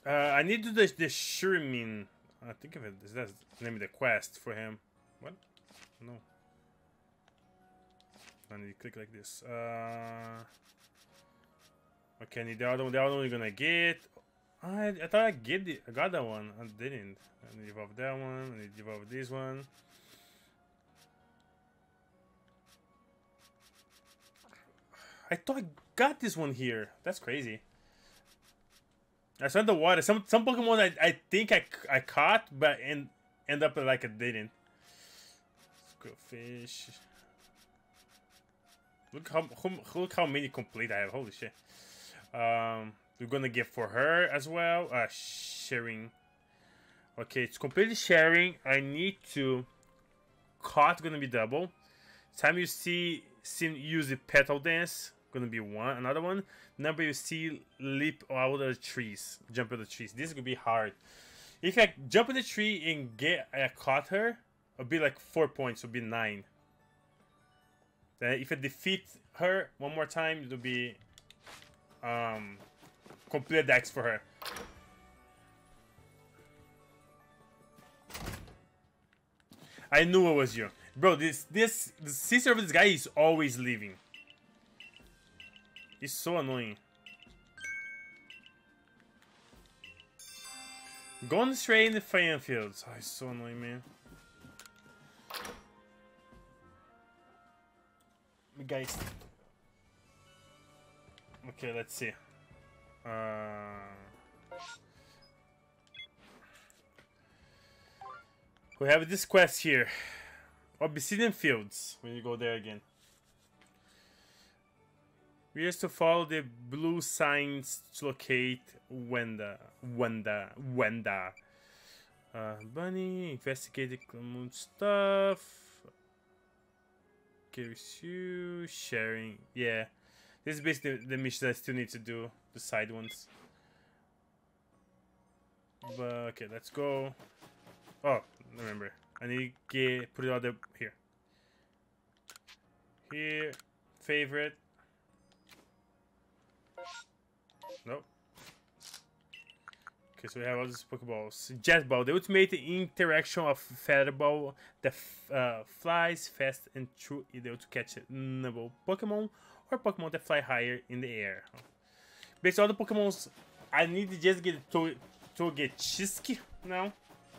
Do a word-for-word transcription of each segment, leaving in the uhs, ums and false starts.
Uh, I need to do the, the Shurimin. I think of it. Is that the name of the quest for him? What? No. I need to click like this. Uh, okay, I need the other one. The other one we're gonna get. I, I thought I get the, I got that one. I didn't. I need to evolve that one. I need to evolve this one. I thought I got this one here. That's crazy. I saw in the water. Some some Pokemon I, I think I, I caught, but end end up like I didn't. Fish. Look how look how many complete I have. Holy shit. Um, we're gonna get for her as well. Uh, sharing. Okay, it's completely sharing. I need to. Caught gonna be double. Time you see see use the petal dance. Gonna be one. Another one. Number you see leap out of the trees. Jump out of the trees. This is gonna be hard. If I jump in the tree and get I caught her, it'll be like four points. It'll be nine. Then if I defeat her one more time, it'll be um complete dex for her. I knew it was you, bro. This this the sister of this guy is always leaving. It's so annoying. Going straight in the fan fields. Oh, it's so annoying, man. Guys. Okay, let's see. Uh, we have this quest here. Obsidian Fields. When you go there again. We have to follow the blue signs to locate Wenda. Wenda. Wenda. Uh, Bunny, investigate the Clamont stuff. Gives you sharing. Yeah. This is basically the mission I still need to do. The side ones. But, okay, let's go. Oh, remember. I need to get, put it all the, here. Here. Favorite. Nope. Okay, so we have all these Pokeballs. Jet Ball, the ultimate interaction of Feather Ball that uh, flies fast and true, either to catch a noble Pokemon or Pokemon that fly higher in the air. Based on all the Pokemons, I need to just get to to get Chiski now.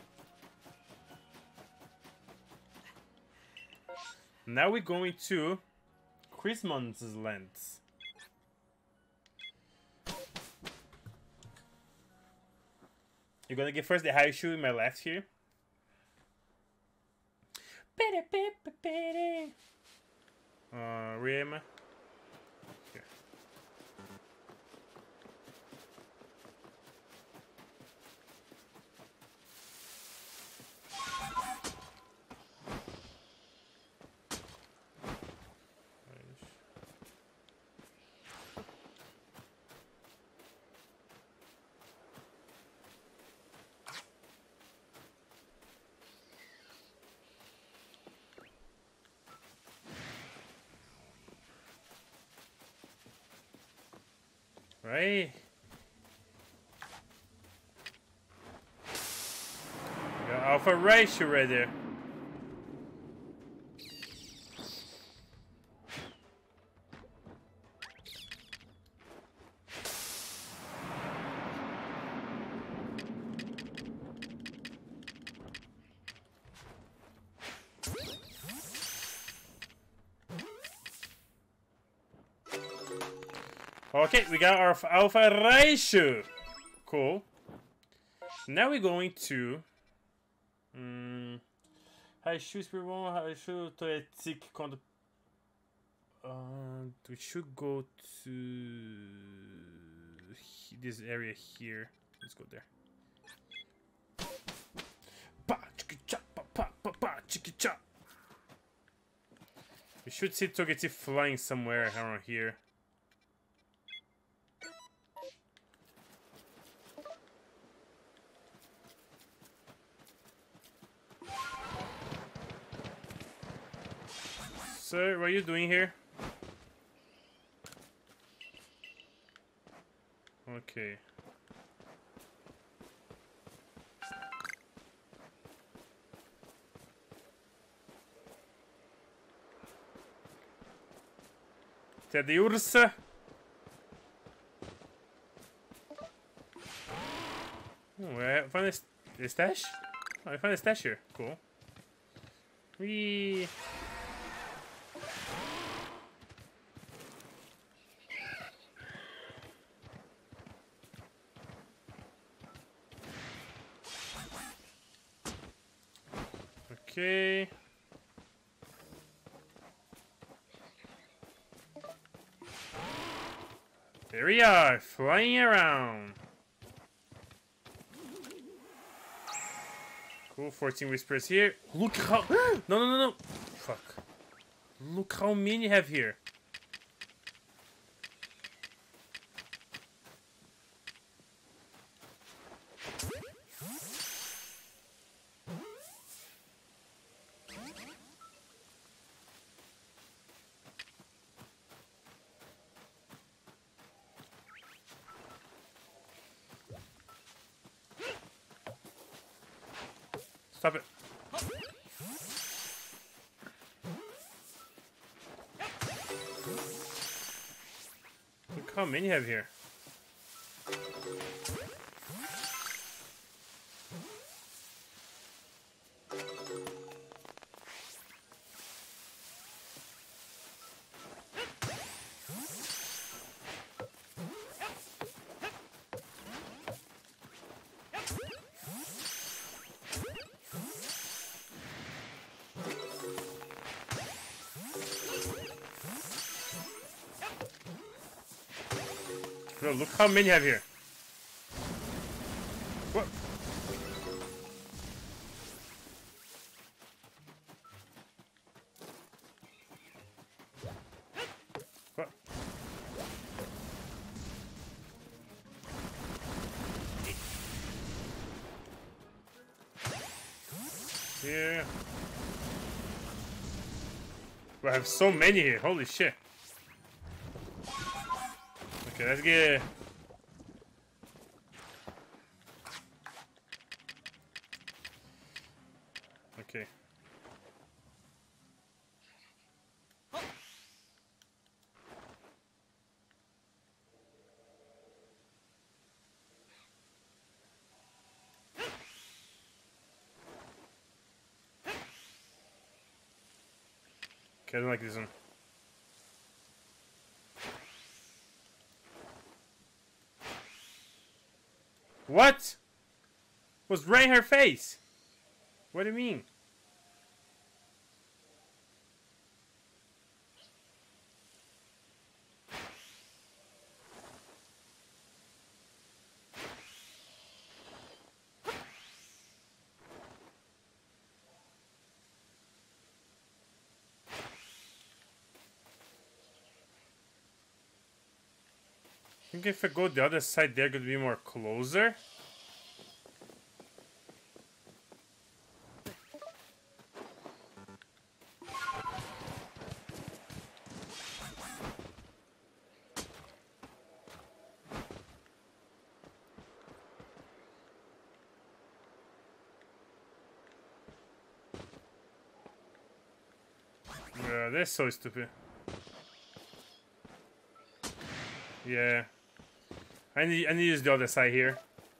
Now we're going to Christmas Lands. You're gonna get first the high shoe in my left here. Uh, where am I? Here. Right. Got Alpha Raichu right there. Okay, we got our Alpha Raichu. Cool. Now we're going to... Um, Raichu Spirit Bomb, Raichu Toetic Contra... Uh, we should go to... this area here. Let's go there. Pa, chiki chop, pa, pa, pa, pa, chiki chop. We should see Togetic flying somewhere around here. Sir, what are you doing here? Okay. Teddy Ursa. Oh, I found a, a stash? Oh, I found a stash here. Cool. Whee. Okay. There we are, flying around. Cool, fourteen whispers here. Look how... no, no, no, no. Fuck. Look how many you have here. Stop it. Look how many you have here. Bro, look how many you have here. What? What? Yeah. Bro, I have so many here. Holy shit. Okay, let's get... Okay. Okay, I don't like this one. What? Was right in her face. What do you mean? I think if I go the other side, they're gonna be more closer. Yeah, they're so stupid. Yeah. I need I need to use the other side here.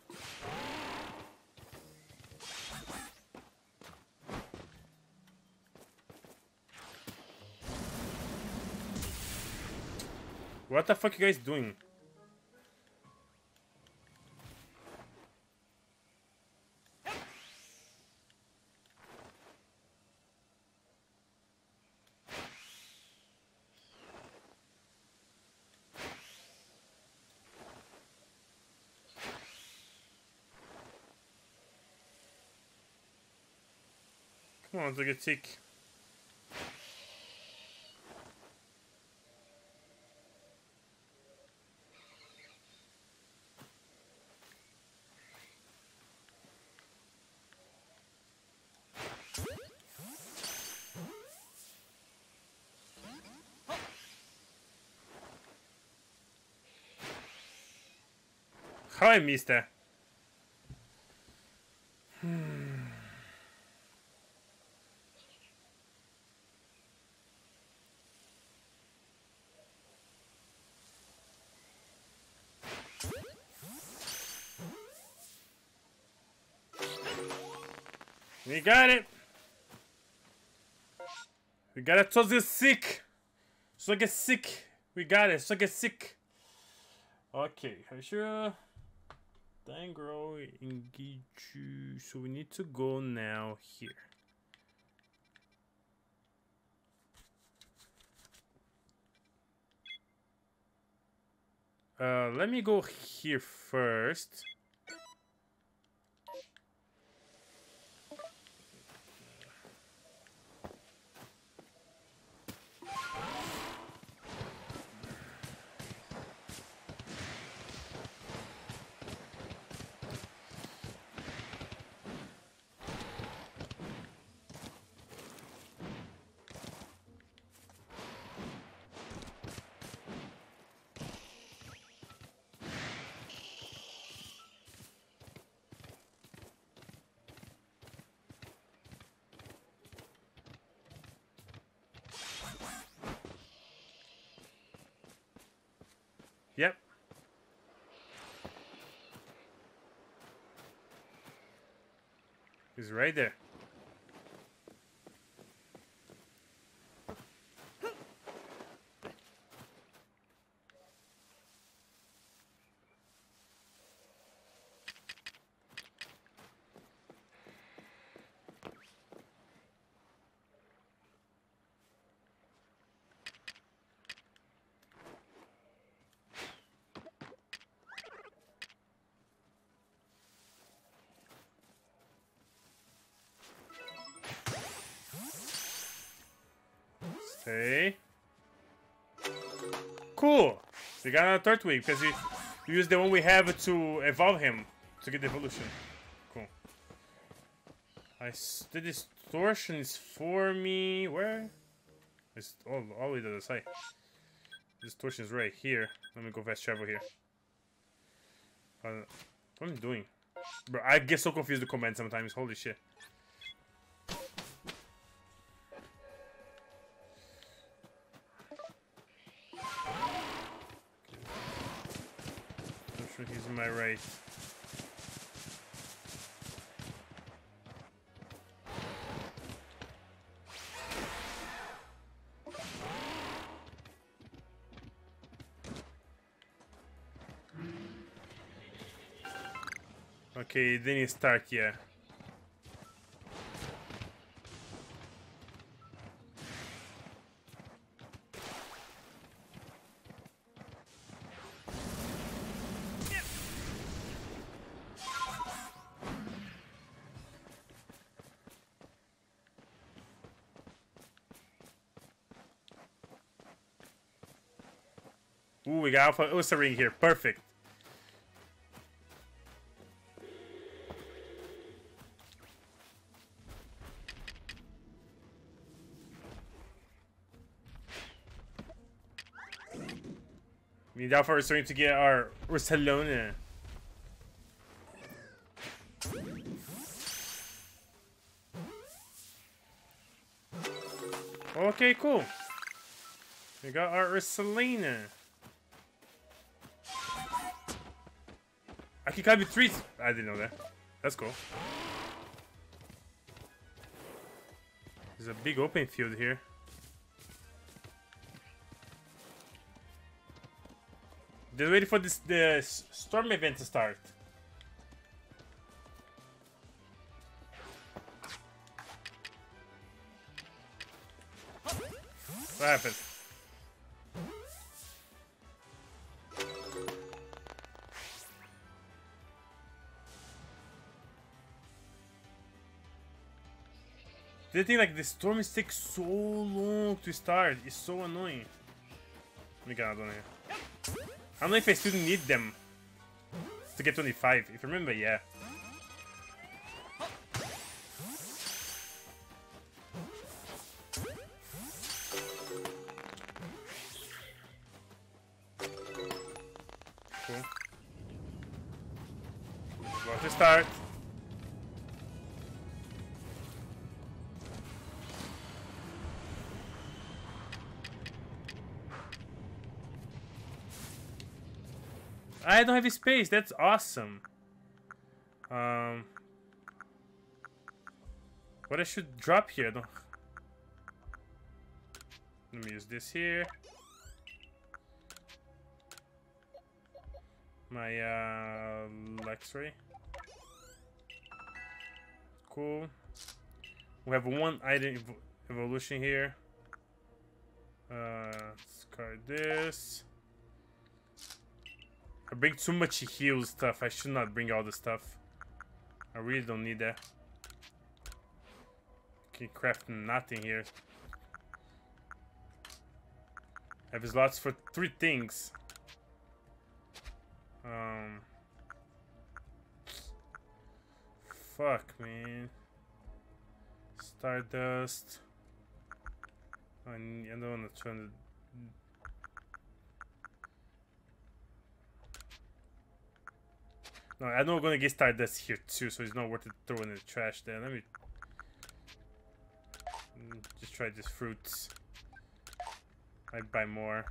What the fuck are you guys doing? Come on, take a tick. How I missed that? We got it. We got it. So get sick. So get sick. We got it. So get sick. Okay. Sure. Dangro, engage you. So we need to go now here. Uh, let me go here first. Yep. He's right there. Stay. Cool. We got another third week because we, we used the one we have to evolve him to get the evolution. Cool. I s the distortion is for me. Where? It's all, all the way to the side. Distortion is right here. Let me go fast travel here. Uh, what am I doing? Bro, I get so confused with the command sometimes. Holy shit. He's in my right. Okay, then you start, yeah. Ooh, we got Alpha Ursa Ring here. Perfect. We need Alpha Ursa Ring to get our Ursalona. Okay, cool. We got our Ursalina. I can climb the trees. I didn't know that. That's cool. There's a big open field here. Just waiting for this the storm event to start. What happened? The thing, like, the storms take so long to start. It's so annoying. Let me get out of here. I don't know if I still need them to get twenty-five. If you remember, yeah. Cool. About to start. I don't have space. That's awesome. Um, What I should drop here though? Let me use this here. My uh, Lexray. Cool. We have one item ev evolution here. Uh, discard this. I bring too much heal stuff. I should not bring all the stuff. I really don't need that. Can craft nothing here. I have slots for three things. Um. Fuck, man. Stardust. I, I don't want to turn the. No, I know we're gonna get Stardust here too, so it's not worth it throwing in the trash there. Let me just try these fruits. I buy more.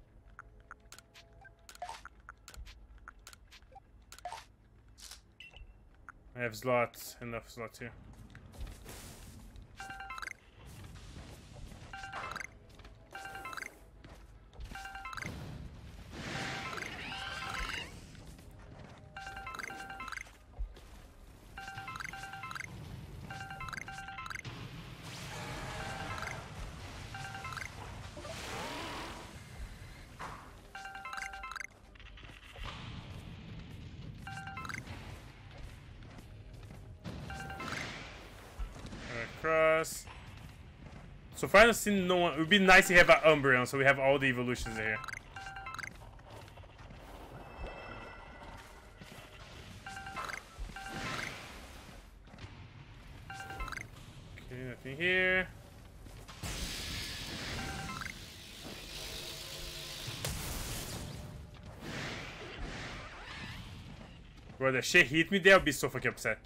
I have slots, enough slots here. Cross. So far, I've seen no one. It would be nice to have an Umbreon, so we have all the evolutions here. Okay, nothing here. Bro, that shit hit me there, I'll be so fucking upset.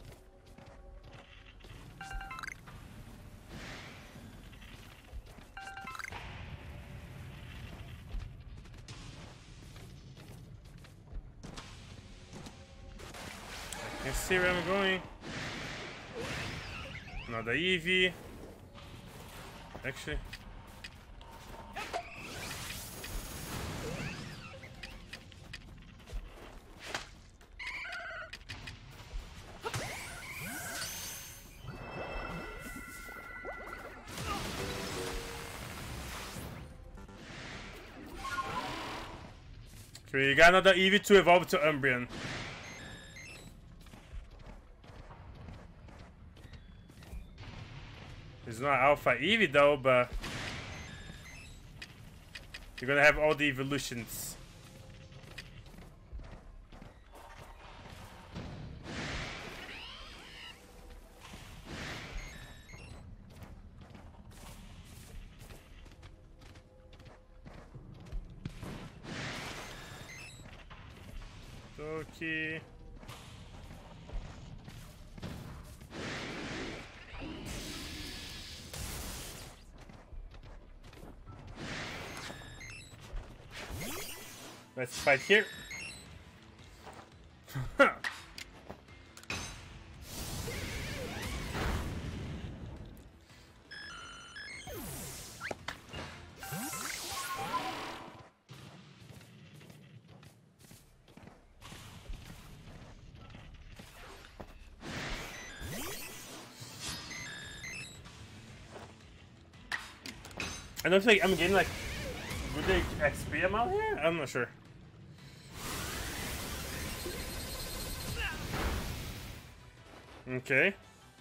See where I'm going. Another Eevee. Actually. Okay, you got another Eevee to evolve to Umbreon. It's not Alpha Eevee though, but you're gonna have all the evolutions. Okay. Let's fight here. I don't think I'm getting like good X P amount here. I'm not sure. Okay.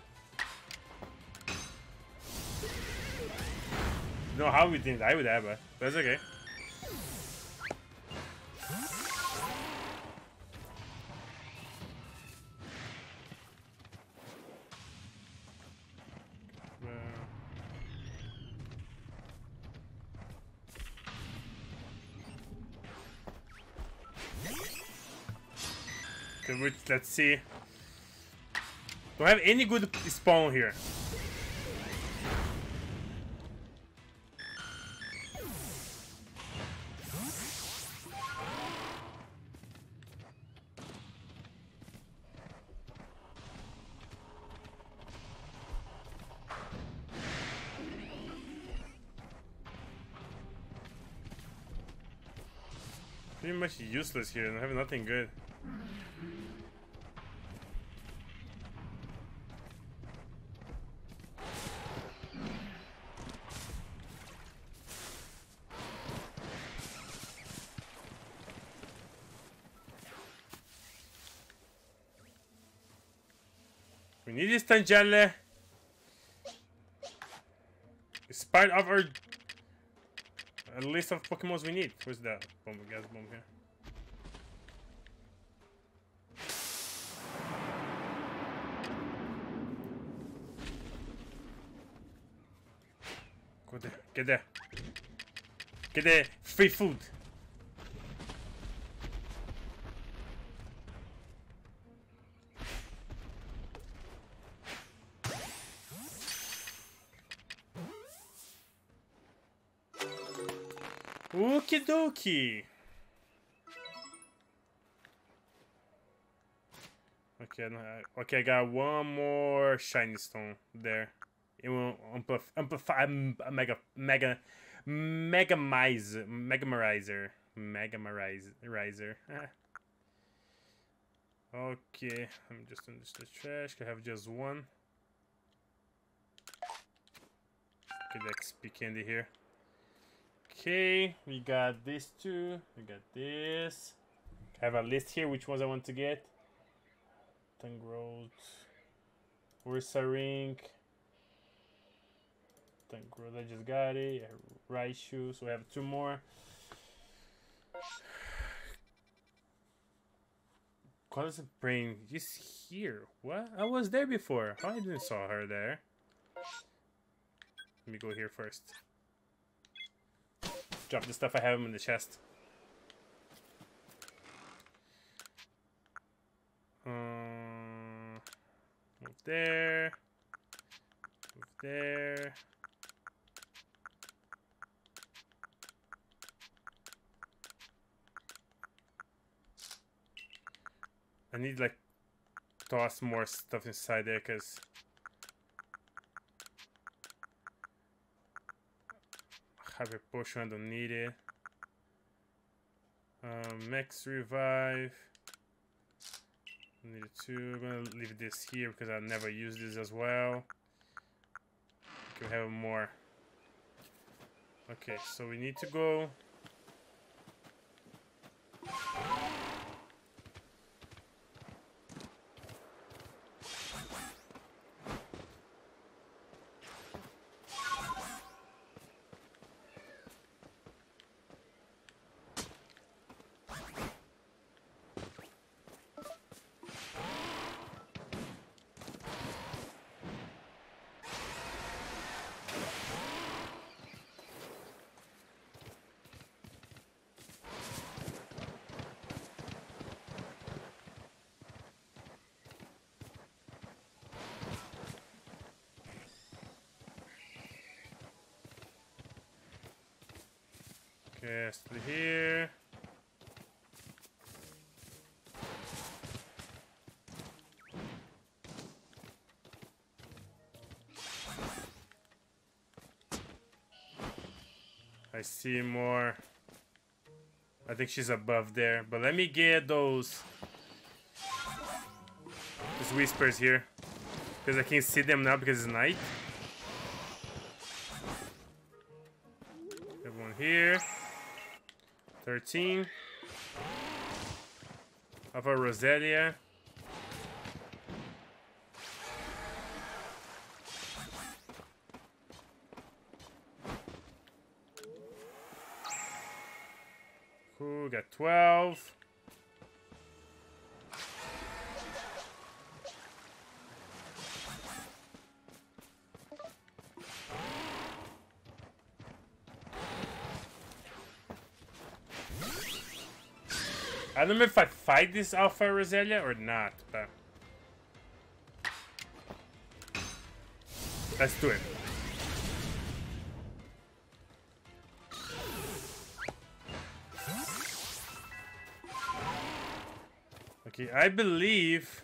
No, how we didn't die with that, but that's okay. Okay, let's see. Don't have any good spawn here. Pretty much useless here, and I have nothing good. We need this Tangela. It's part of our a list of Pokemons we need. Where's that bomb? Gas bomb here. Go there. Get there. Get there. Free food. Okie dokie. Okay, no, I- okay, I got one more shiny stone there. It will amplify, amplify um, mega, mega, megamizer, megamarizer, megamarizer. Okay, I'm just in this the trash. I have just one. Get the X P candy here. Okay, we got this two. We got this. I have a list here. Which ones I want to get? Tangrowth, Ursaring, Tangrowth. I just got it. Raichu. So we have two more. Colors of Brain is here. What? I was there before. How I didn't saw her there? Let me go here first. Drop the stuff I have in the chest. Um, move there. Move there. I need like toss more stuff inside there because Hyper Potion, I don't need it. Um, Max Revive. Need it too. I'm gonna leave this here because I never use this as well. Okay, we have more. Okay, so we need to go. Okay, still here. I see more. I think she's above there, but let me get those those whispers here because I can't see them now because it's night. Have one here. thirteen of a Roselia. Cool, got twelve. I don't know if I fight this Alpha Roselia or not, but let's do it. Okay, I believe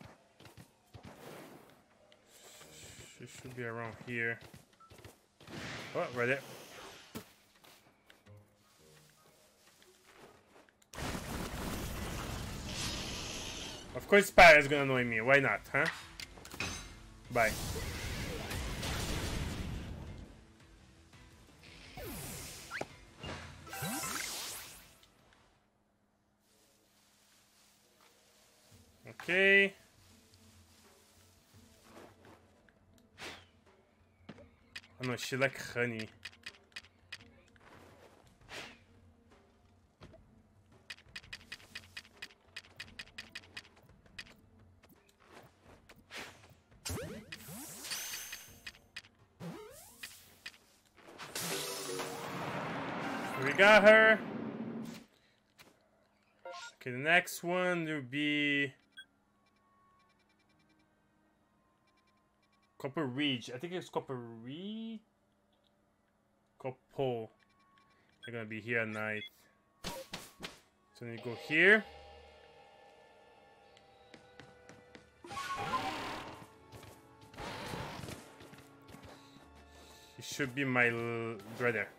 she should be around here. Oh, right there. Of course, Spire is gonna annoy me. Why not, huh? Bye. Okay. Oh no, she like honey. We got her. Okay, the next one will be Copper Ridge. I think it's Copper Ridge. Copper. They're gonna be here at night. So then you go here. It should be my l right there.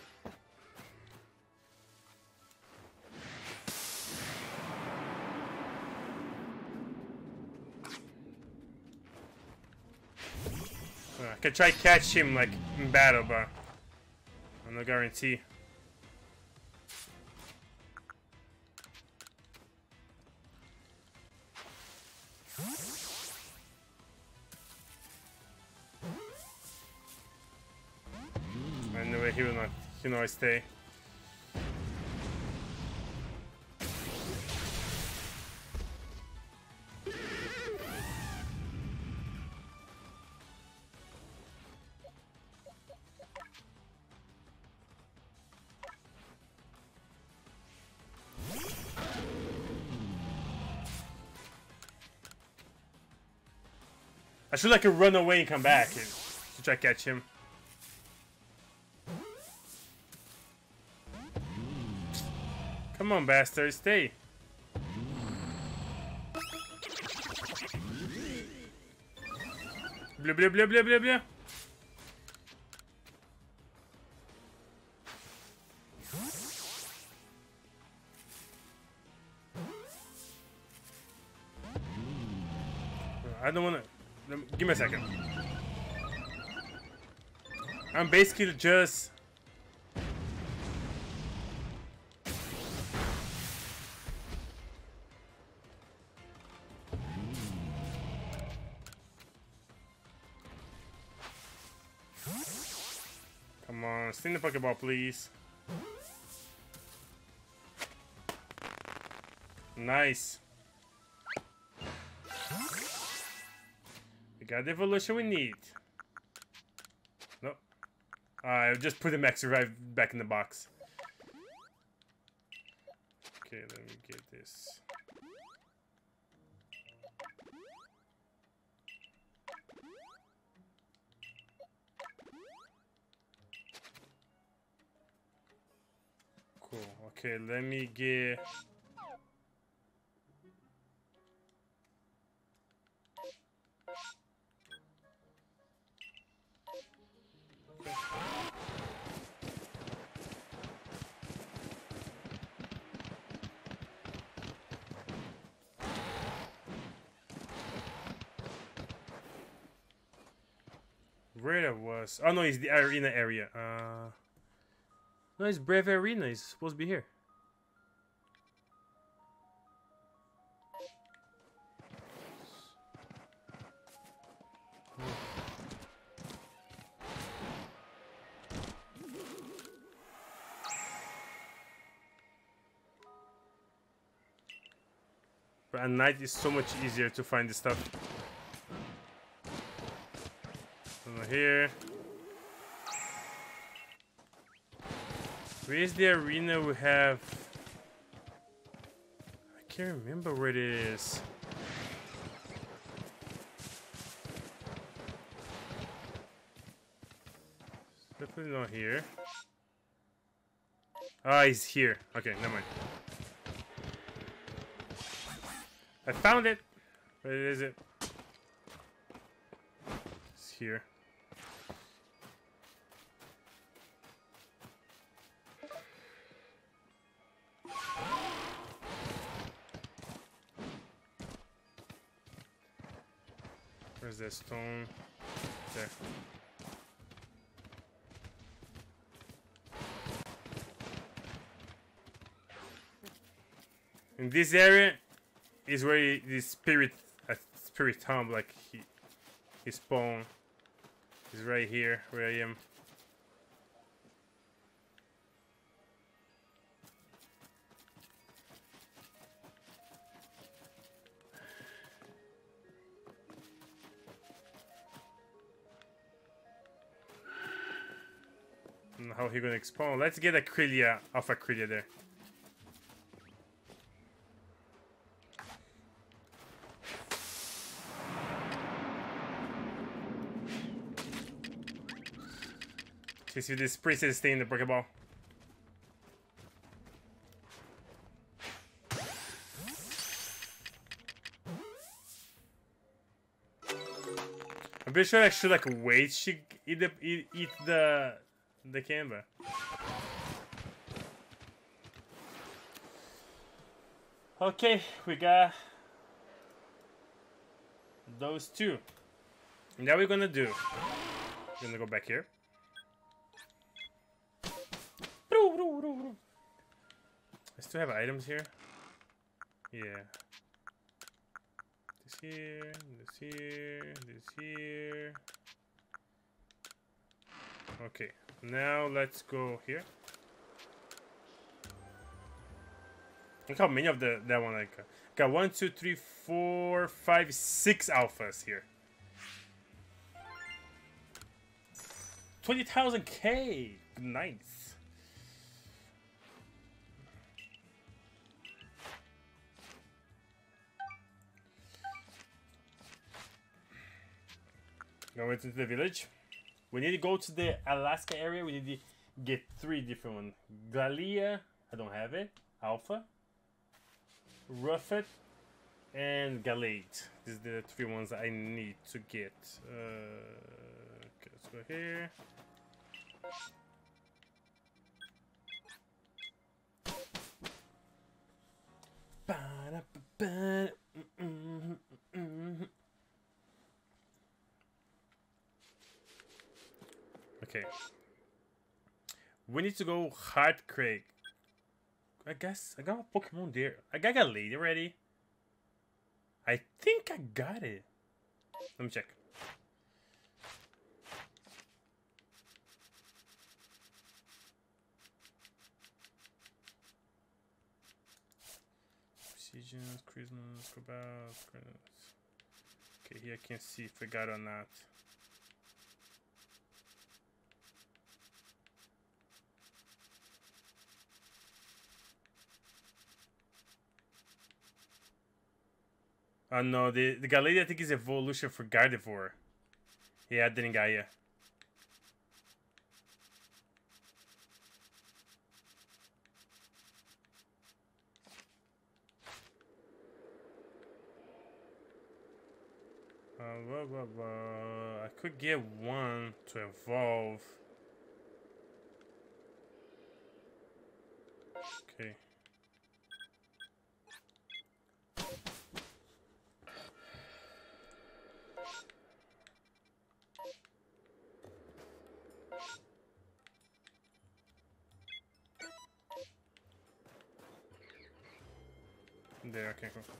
I could try catch him like in battle, but I'm no guarantee. Anyway, he will not. He will not stay. I should like run away and come back and to try to catch him. Come on, bastard, stay. Blah blah blah blah blah blah. I don't wanna. Give me a second. I'm basically just come on, sting the Pokeball, please. Nice. We got the evolution we need. Nope. I just put the max revive back in the box. Okay, let me get this. Cool. Okay, let me get. Where that was? Oh no, it's the arena area. Uh, no, it's Brave Arena. It's supposed to be here. But at night is so much easier to find the stuff. Over here. Where's the arena we have? I can't remember where it is. Definitely not here. Ah, he's here. Okay, never mind. I found it. Where is it? It's here. Where's that stone? There. In this area is where he, the spirit, a spirit tomb, like he, his spawn, is right here where I am. And how he gonna spawn? Let's get a Krylia, Alpha Krylia there. Okay, see this princess stay in the Pokeball. I'm pretty sure I should like wait she eat the eat, eat the the camera. Okay, we got those two. Now we're gonna do. We're gonna go back here. I still have items here. Yeah. This here, this here, this here. Okay, now let's go here. Look how many of the that one I got. Got one, two, three, four, five, six alphas here. Twenty thousand K. Nice. Going into the village. We need to go to the Alaska area. We need to get three different ones. Glalia, I don't have it. Alpha, Ruffet, and Galate. These are the three ones I need to get. Uh, okay, let's go here. Okay. We need to go Hard Craig. I guess I got a Pokemon there. I got a lady already. I think I got it. Let me check. Seasons, Christmas, Cobalt, okay, here I can't see if I got it or not. Oh no, the, the Galady I think is evolution for Gardevoir. Yeah, I didn't get ya. Uh, blah, blah, blah. I could get one to evolve. Okay. There, okay, cool.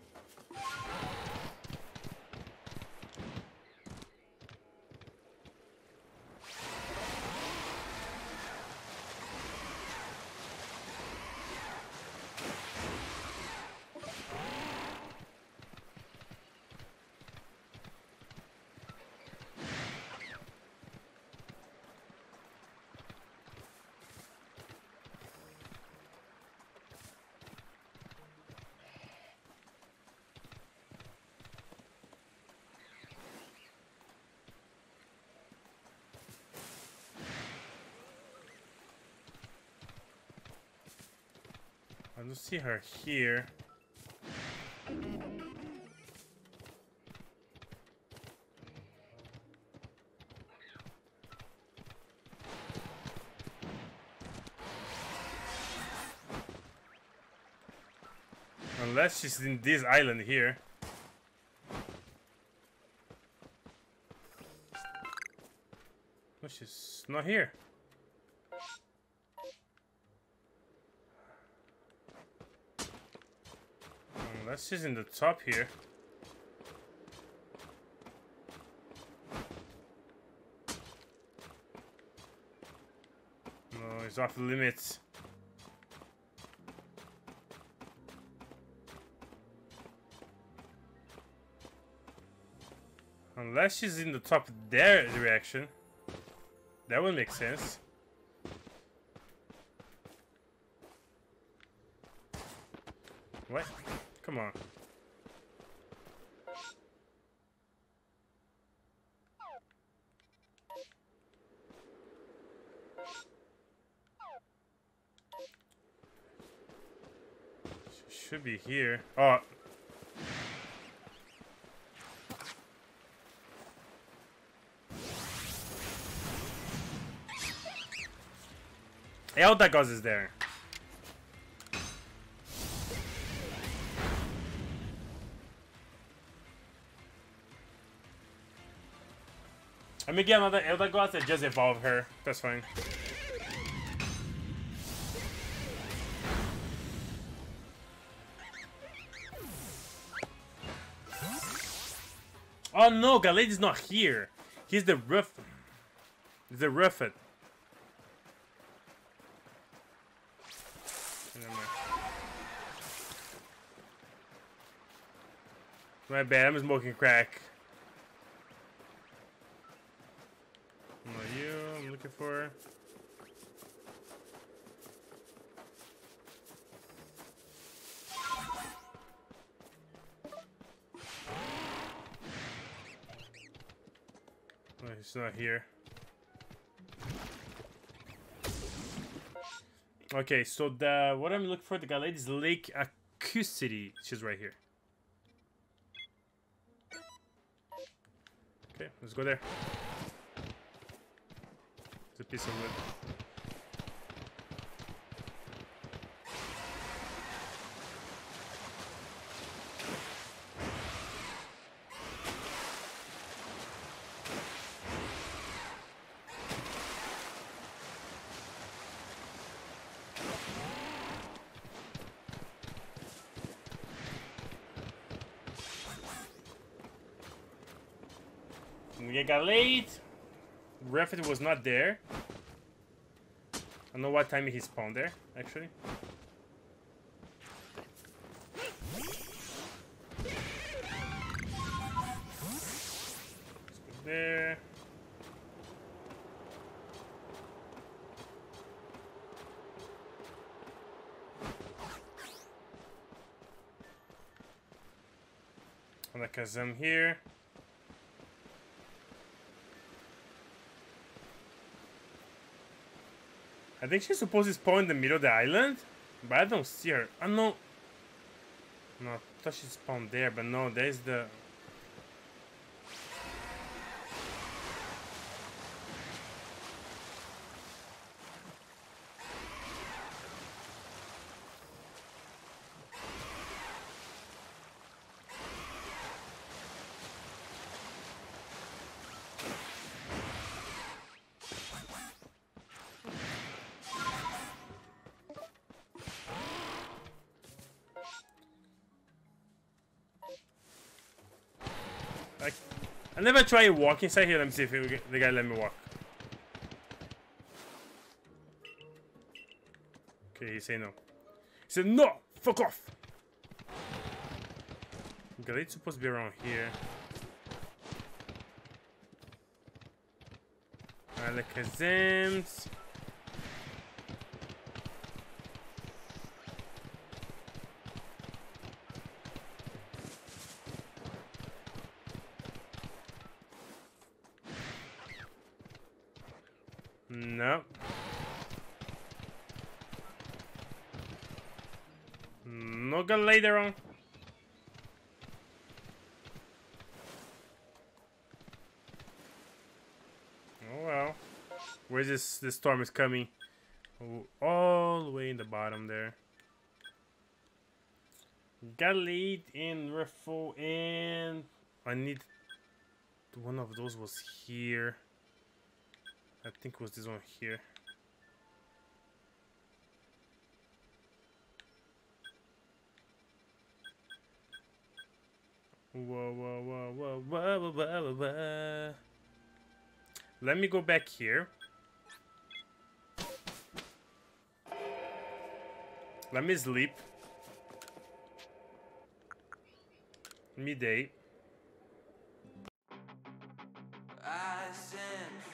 I don't see her here. Unless she's in this island here. she's not here. Unless she's in the top here. No, it's off limits. Unless she's in the top their direction. That would make sense. What? Come on. She should be here. Oh. Eldegoss is there. Let me get another Eldegoss and just evolve her. That's fine. Oh no, Gallade is not here. He's the roof. He's the roofed. My bad, I'm smoking crack. Not you, I'm looking for. Oh, he's not here. Okay, so the what I'm looking for, the Gallade is Lake Acousity. She's right here. Okay, let's go there. It's a piece of wood. We got late. Refit was not there. I don't know what time he spawned there, actually. Let's go there. Alakazam here. I think she's supposed to spawn in the middle of the island, but I don't see her. Oh no. No, I thought she spawned there, but no, there's the... I never try walk inside here. Let me see if the guy let me walk. Okay, he said no. He said no! Fuck off! Gallade's supposed to be around here. Alakazams. No. No Gallade around. Oh well. Where's this? This storm is coming. Oh, all the way in the bottom there. Gallade and Riffle and I need one of those was here. I think it was this one here. Whoa, whoa, whoa, whoa, whoa, whoa, whoa, whoa. Let me go back here. Let me sleep. Midday. I sent